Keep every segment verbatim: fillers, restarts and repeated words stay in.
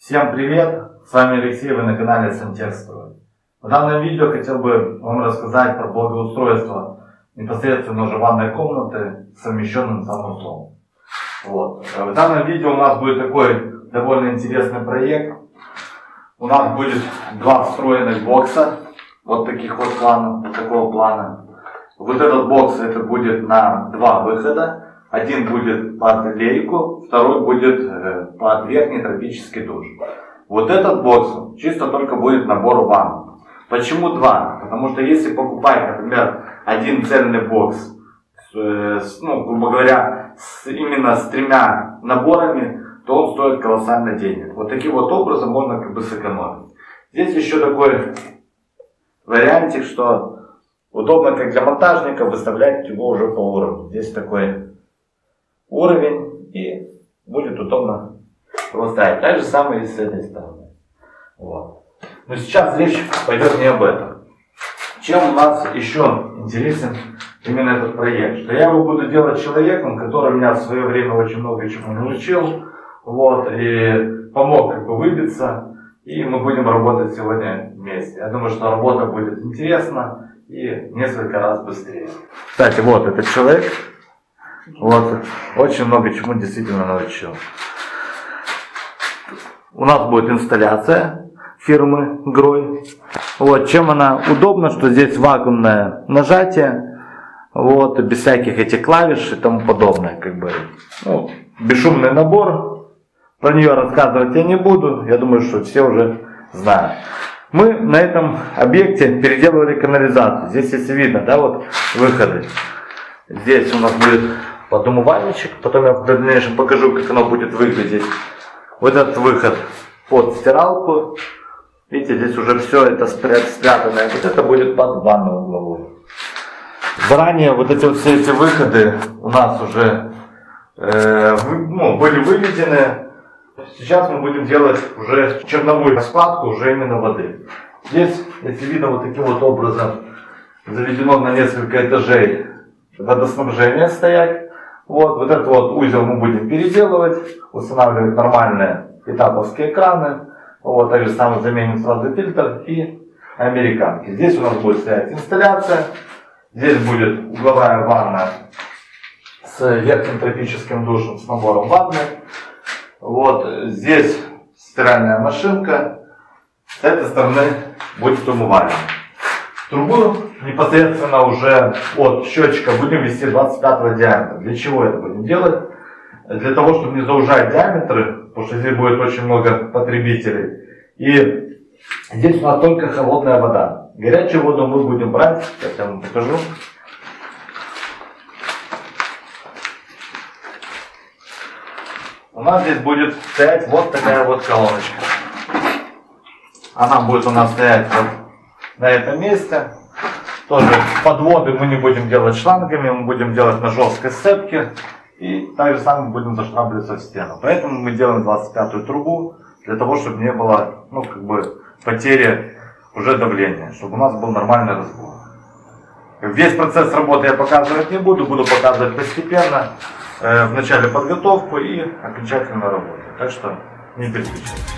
Всем привет! С вами Алексей, вы на канале Сантехстрой. В данном видео хотел бы вам рассказать про благоустройство непосредственно уже ванной комнаты с совмещенным санузлом. Вот. В данном видео у нас будет такой довольно интересный проект. У нас будет два встроенных бокса, вот таких вот планов, вот такого плана. Вот этот бокс это будет на два выхода. Один будет под лейку, второй будет э, под верхний тропический душ. Вот этот бокс чисто только будет набор ванн. Почему два? Потому что если покупать, например, один цельный бокс, э, с, ну, грубо говоря, с, именно с тремя наборами, то он стоит колоссально денег. Вот таким вот образом можно как бы сэкономить. Здесь еще такой вариантик, что удобно как для монтажника выставлять его уже по уровню. Здесь такой уровень и будет удобно его ставить. Так же самое и с этой стороны. Вот. Но сейчас речь пойдет не об этом. Чем у нас еще интересен именно этот проект? Что я его буду делать человеком, который меня в свое время очень много чему научил. Вот, и помог как бы выбиться. И мы будем работать сегодня вместе. Я думаю, что работа будет интересна и несколько раз быстрее. Кстати, вот этот человек. Вот, очень много чему действительно научил. У нас будет инсталляция фирмы Грой. Вот, чем она удобна, что здесь вакуумное нажатие, вот, без всяких этих клавиш и тому подобное, как бы, ну, бесшумный набор. Про нее рассказывать я не буду, я думаю, что все уже знают. Мы на этом объекте переделывали канализацию. Здесь, если видно, да, вот выходы. Здесь у нас будет подумывальничек, потом я в дальнейшем покажу, как оно будет выглядеть. Вот этот выход под стиралку. Видите, здесь уже все это спрятано. Вот это будет под ванну угловую. Заранее вот эти вот все эти выходы у нас уже э, вы, ну, были выведены. Сейчас мы будем делать уже черновую раскладку уже именно воды. Здесь, если видно, вот таким вот образом заведено на несколько этажей водоснабжение стоять. Вот, вот этот вот узел мы будем переделывать, устанавливать нормальные этаповские краны. Вот, также самое заменим сразу фильтр и американки. Здесь у нас будет стоять инсталляция. Здесь будет угловая ванна с верхним тропическим душем с набором ванны. Вот, здесь стиральная машинка. С этой стороны будет умывальник. Трубу непосредственно уже от счетчика будем вести двадцать пятого диаметра. Для чего это будем делать? Для того, чтобы не заужать диаметры, потому что здесь будет очень много потребителей. И здесь у нас только холодная вода. Горячую воду мы будем брать, сейчас я вам покажу. У нас здесь будет стоять вот такая вот колоночка. Она будет у нас стоять вот на этом месте. Тоже подводы мы не будем делать шлангами, мы будем делать на жесткой сцепке. И так же самое будем заштамбливаться в стену. Поэтому мы делаем двадцать пятую трубу, для того, чтобы не было, ну, как бы, потери уже давления, чтобы у нас был нормальный разбор. Весь процесс работы я показывать не буду, буду показывать постепенно, э, в начале подготовку и окончательную работу. Так что не переключайтесь.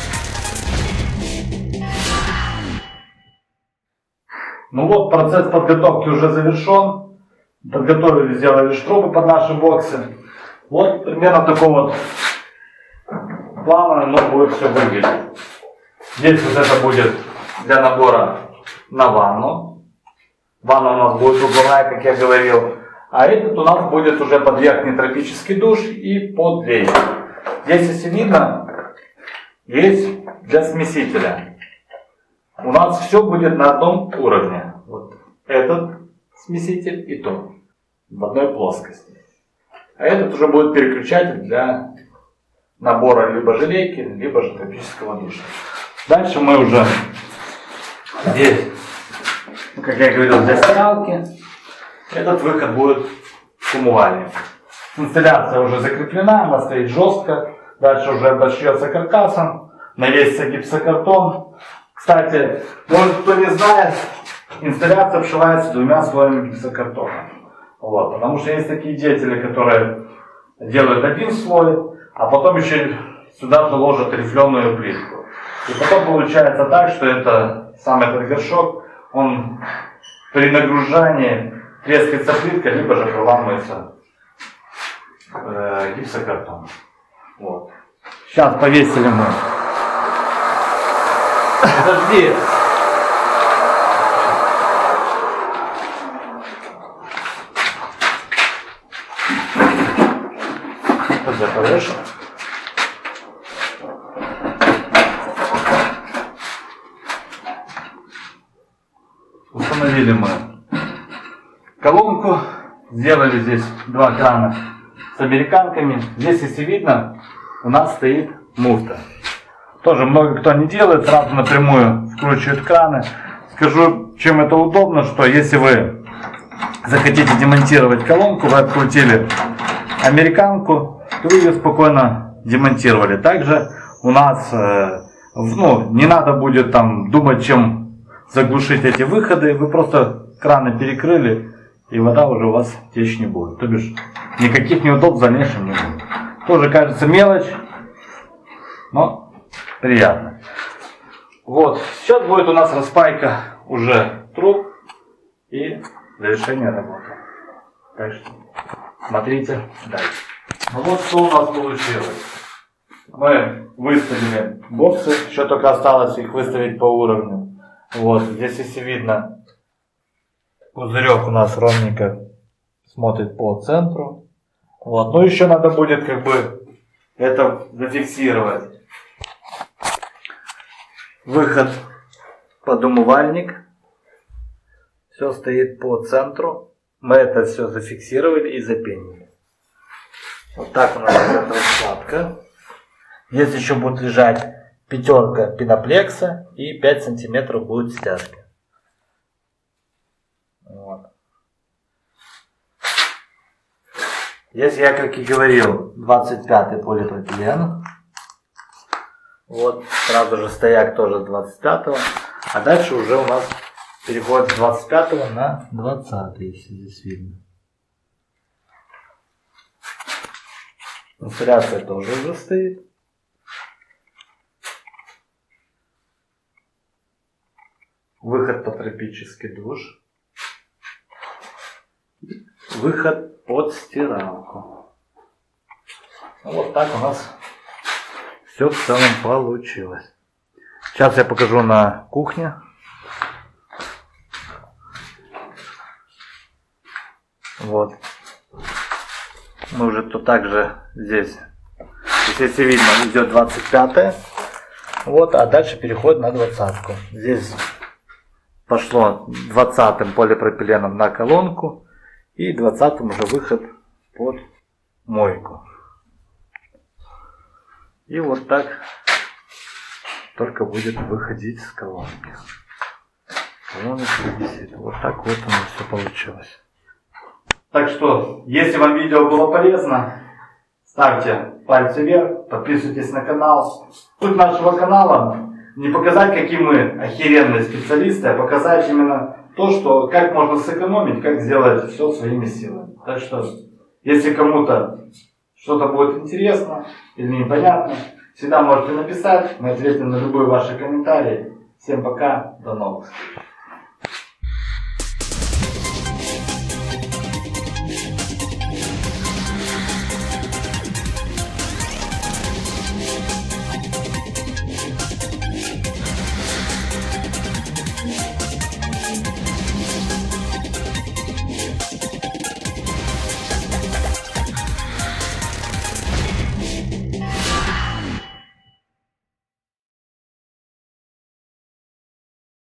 Ну вот, процесс подготовки уже завершен. Подготовили, сделали штрубы под наши боксы. Вот примерно такого вот плана оно будет все выглядеть. Здесь вот это будет для набора на ванну. Ванна у нас будет угловая, как я говорил. А этот у нас будет уже под верхний тропический душ и под лейку. Здесь, если видно, есть для смесителя. У нас все будет на одном уровне. Вот этот смеситель и тот. В одной плоскости. А этот уже будет переключатель для набора либо желейки, либо же тропического душа. Дальше мы уже здесь, как я говорил, для стиралки. Этот выход будет к умывальнику. Инсталляция уже закреплена, она стоит жестко. Дальше уже обошьется каркасом, навесится гипсокартон. Кстати, может кто не знает, инсталляция обшивается двумя слоями гипсокартона. Вот, потому что есть такие деятели, которые делают один слой, а потом еще сюда же ложат рифленую плитку. И потом получается так, что это сам этот горшок, он при нагружании трескается плитка, либо же проламывается э, гипсокартон. Вот. Сейчас повесили мы. Подожди. Я повешу. Установили мы колонку, сделали здесь два крана с американками. Здесь, если видно, у нас стоит муфта. Тоже много кто не делает, сразу напрямую вкручивают краны. Скажу, чем это удобно, что если вы захотите демонтировать колонку, вы открутили американку, то вы ее спокойно демонтировали. Также у нас э, ну, не надо будет там думать, чем заглушить эти выходы. Вы просто краны перекрыли, и вода уже у вас течь не будет. То бишь никаких неудобств в дальнейшем не будет. Тоже кажется мелочь, но приятно. Вот, сейчас будет у нас распайка уже труб и завершение работы. Так что смотрите дальше. Ну вот что у нас получилось. Мы выставили боксы, еще только осталось их выставить по уровню. Вот, здесь если видно, пузырек у нас ровненько смотрит по центру. Вот, ну еще надо будет как бы это зафиксировать. Выход под умывальник. Все стоит по центру. Мы это все зафиксировали и запенили. Вот так у нас идет раскладка. Здесь еще будет лежать пятерка пеноплекса и пять сантиметров будет стяжки. Вот. Здесь я, как и говорил, двадцать пятый полипропилен. Вот, сразу же стояк тоже с двадцать пятого. А дальше уже у нас переходит с двадцать пятого на двадцатый, если здесь видно. Инсталляция тоже уже стоит. Выход под тропический душ. Выход под стиралку. Ну, вот так у нас все в целом получилось. Сейчас я покажу на кухне. Вот. Мы уже тут также здесь, если видно, идет двадцать пятое. Вот, а дальше переходит на двадцатку. Здесь пошло двадцатым полипропиленом на колонку и двадцатым уже выход под мойку. И вот так только будет выходить с колонки. Колоночка висит. Вот так вот у нас все получилось. Так что, если вам видео было полезно, ставьте пальцы вверх, подписывайтесь на канал. Суть нашего канала не показать, какие мы охеренные специалисты, а показать именно то, что как можно сэкономить, как сделать все своими силами. Так что, если кому-то что-то будет интересно или непонятно, всегда можете написать, мы ответим на любые ваши комментарии. Всем пока, до новых встреч.